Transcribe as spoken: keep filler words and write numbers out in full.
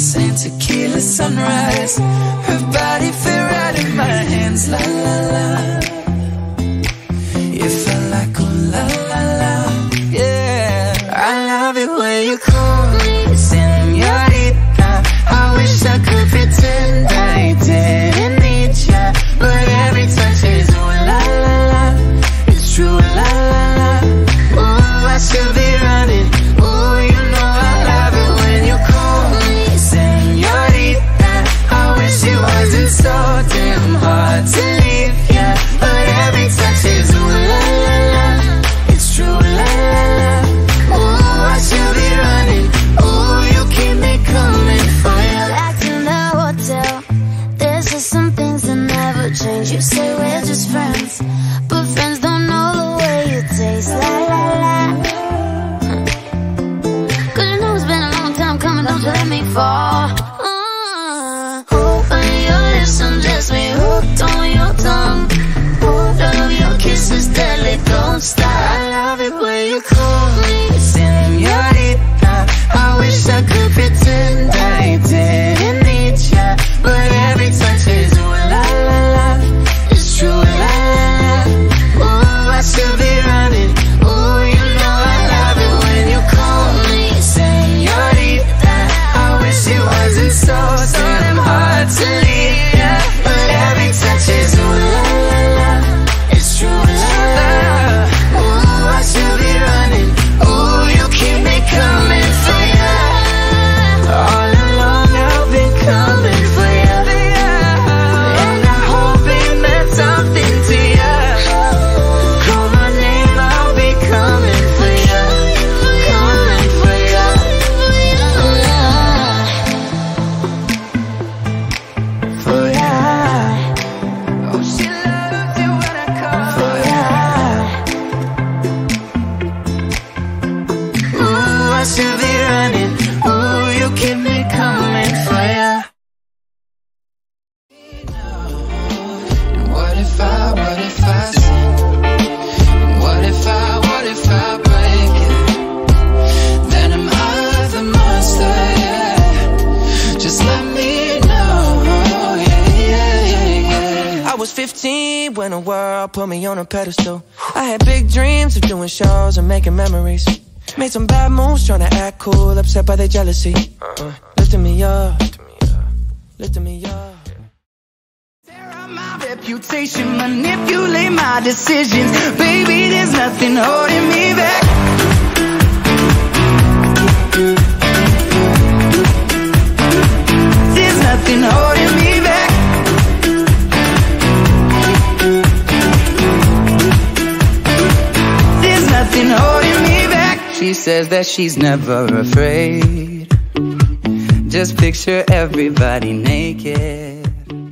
kiss and tequila sunrise. Her body fit right in my hands, la la la. You felt like ooh la la la, yeah. I love it when you call me Señorita. I wish I could pretend I didn't need ya, but every touch is ooh la la la. It's true, la la la. Ooh, I should be running. Ooh, you know I love it when you call me Señorita. I wish it wasn't so damn hard to leave ya, but every touch is ooh la la la. It's true, la la la. Ooh, I should be running. Ooh, you keep me coming for ya. Back in the hotel, there's just some things that never change. You say we're just friends, but friends don't know the way you taste. La la la. Cause you know it's been a long time coming, don't you let me fall. uh, Open your lips and bless me, hooked on your tongue. Oh, love your kisses deadly, don't stop. I love it when you call me Señorita. I wish I could pretend I didn't need ya, but every touch is ooh la la la. It's true, la la la. Ooh, I should be running. Ooh, you know I love it when you call me Señorita. I wish it wasn't so damn hard to leave ya, but every touch is ooh la la la. It's true, la la la. Ooh, I should be running. Ooh, you keep me coming for ya. All along I've been coming for ya, and I hope it meant something to ya. Call my name, I'll be coming for ya, coming for ya. For ya. Oh, she loves it when I call for ya. Ooh, I should be running. Ooh, you keep me coming for ya. And what if I, what if I sin? And what if I, what if I break it? Then am I the monster, yeah. Just let me know, yeah, yeah, yeah, yeah. I was fifteen when the world put me on a pedestal. I had big dreams of doing shows and making memories. Made some bad moves trying to act cool, upset by their jealousy. uh, Lifting me up, lifting me up. Tear up my reputation, manipulate my decisions. Baby, there's nothing holding me back. There's nothing holding me back. There's nothing holding me back. She says that she's never afraid. Just picture everybody naked.